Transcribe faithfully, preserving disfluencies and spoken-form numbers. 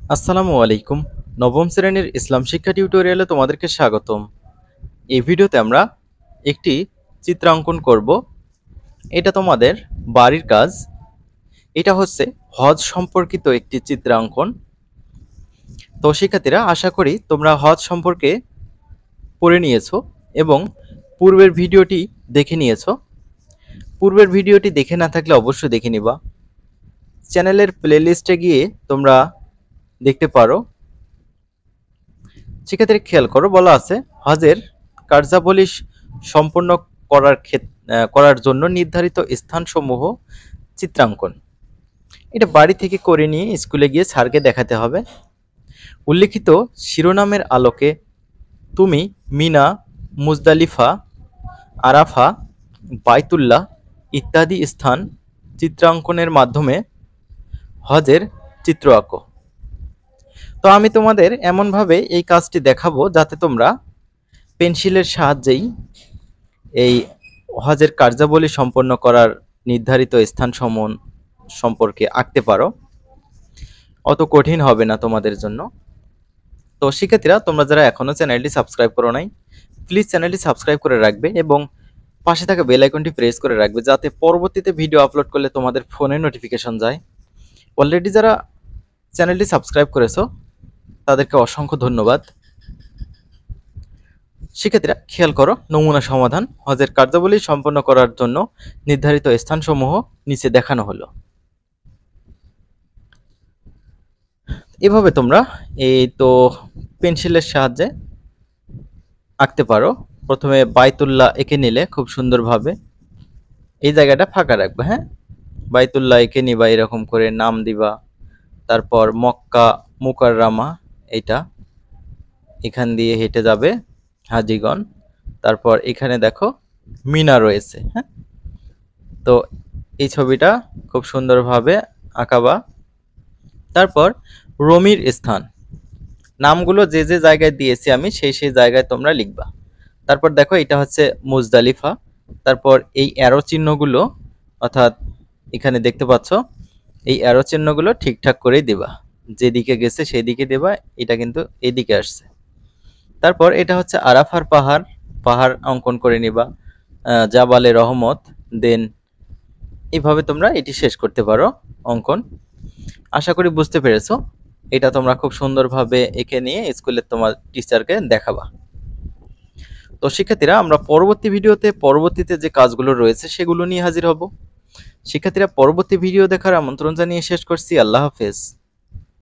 আসসালামু আলাইকুম। নবম শ্রেণীর ইসলাম শিক্ষা টিউটোরিয়ালে তোমাদেরকে স্বাগতম। এই ভিডিওতে আমরা একটি চিত্রাঙ্কন করব। এটা তোমাদের বাড়ির কাজ। এটা হচ্ছে হজ সম্পর্কিত একটি চিত্রাঙ্কন। তো শিক্ষার্থীরা, আশা করি তোমরা হজ সম্পর্কে পড়ে নিয়েছো এবং পূর্বের ভিডিওটি দেখে নিয়েছো। পূর্বের ভিডিওটি দেখে না থাকলে অবশ্যই দেখে নিবা। চ্যানেলের প্লেলিস্টে গিয়ে তোমরা দেখতে পারো। শিক্ষার্থীরা খেয়াল করো, বলা আছে হজের কার্যাবলী সম্পন্ন করার করার জন্য নির্ধারিত স্থানসমূহ চিত্রাঙ্কন। এটা বাড়ি থেকে করে নিয়ে স্কুলে গিয়ে স্যারকে দেখাতে হবে। উল্লিখিত শিরোনামের আলোকে তুমি মিনা, মুজদালিফা, আরাফা, বাইতুল্লাহ ইত্যাদি স্থান চিত্রাঙ্কনের মাধ্যমে হজের চিত্র আঁকো। তো আমি তোমাদের এমনভাবে এই কাজটি দেখাবো যাতে তোমরা পেন্সিলের সাহায্যেই এই হজের কার্যাবলী সম্পন্ন করার নির্ধারিত স্থান সমূহ সম্পর্কে আঁকতে পারো। অত কঠিন হবে না তোমাদের জন্য। তো শিক্ষার্থীরা, তোমরা যারা এখনো চ্যানেলটি সাবস্ক্রাইব করো নাই, প্লিজ চ্যানেলটি সাবস্ক্রাইব করে রাখবে এবং পাশে থাকা বেল আইকনটি প্রেস করে রাখবে যাতে পরবর্তীতে ভিডিও আপলোড করলে তোমাদের ফোনে নোটিফিকেশন যায়। অলরেডি যারা চ্যানেলটি সাবস্ক্রাইব করেছো তাদেরকে অসংখ্য ধন্যবাদ। শিক্ষার্থীরা খেয়াল করো, নমুনা সমাধান। হজের কার্যাবলী সম্পন্ন করার জন্য নির্ধারিত স্থানসমূহ নিচে দেখানো হলো। এভাবে তোমরা এই তো পেন্সিলের সাহায্যে আঁকতে পারো। প্রথমে বাইতুল্লাহ এঁকে নিলে খুব সুন্দরভাবে এই জায়গাটা ফাঁকা রাখবে। হ্যাঁ, বাইতুল্লাহ এঁকে নিবা, এরকম করে নাম দিবা। তারপর মক্কা মুকাররামা, এটা এখান দিয়ে হেঁটে যাবে হাজিগণ। তারপর এখানে দেখো মিনা রয়েছে। হ্যাঁ, তো এই ছবিটা খুব সুন্দরভাবে আঁকাবা। তারপর রমির স্থান, নামগুলো যে যে জায়গায় দিয়েছি আমি সেই সেই জায়গায় তোমরা লিখবা। তারপর দেখো এটা হচ্ছে মুজদালিফা। তারপর এই অ্যারো চিহ্নগুলো, অর্থাৎ এখানে দেখতে পাচ্ছ এই অ্যারো চিহ্নগুলো ঠিকঠাক করেই দিবা, যেদিকে গেছে সেই দিকে দেবা। এটা কিন্তু এদিকে আসছে। তারপর এটা হচ্ছে আরাফার পাহাড়, পাহাড় অঙ্কন করে নিবা, জাবালে রহমত। দেন এইভাবে তোমরা এটি শেষ করতে পারো অঙ্কন। আশা করি বুঝতে পেরেছো। এটা তোমরা খুব সুন্দরভাবে এঁকে নিয়ে স্কুলে তোমার টিচারকে দেখাবা। তো শিক্ষার্থীরা, আমরা পরবর্তী ভিডিওতে পরবর্তীতে যে কাজগুলো রয়েছে সেগুলো নিয়ে হাজির হব। শিক্ষার্থীরা, পরবর্তী ভিডিও দেখার আমন্ত্রণ জানিয়ে শেষ করছি। আল্লাহ হাফেজ।